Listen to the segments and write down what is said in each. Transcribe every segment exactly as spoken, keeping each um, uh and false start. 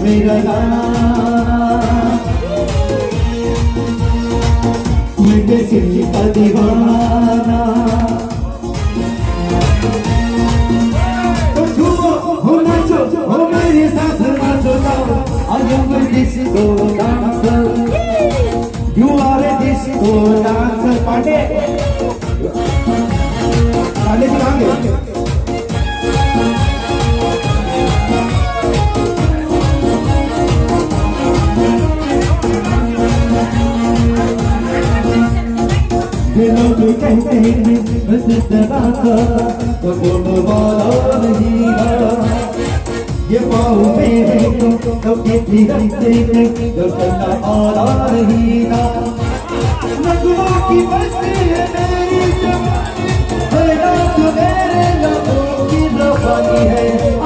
मेरा गाना मेरे दिल का दीवाना तो झूमो हो नाचो हो मेरे साथ नाचो I am a disco dancer You are a disco dancer Pandey Pandey ji कहाँ गए लोग कहते हैं बस इतना तो बोलो वाला नहीं रहा ये पाँव मेरे को तो कितनी रखते हैं तो चलना आला नहीं ना नगमा की बस्ती है मेरी जवानी हर रात मेरे लबों की रवानी है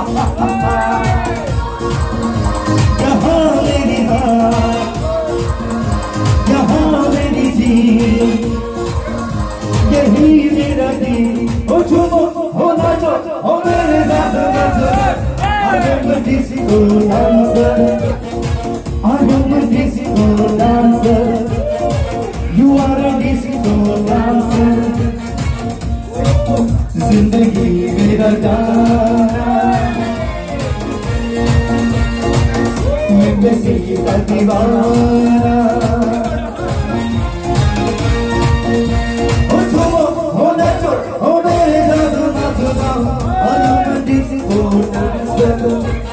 यहाँ मेरी बात यहाँ मेरी जीत यही मेरा दिल हो झूमो हो नाचो हो मेरे साथ नाचो I am a disco dancer I am a disco dancer You are a disco dancer जिंदगी मेरा गाना मैं किसी का दीवाना Oh,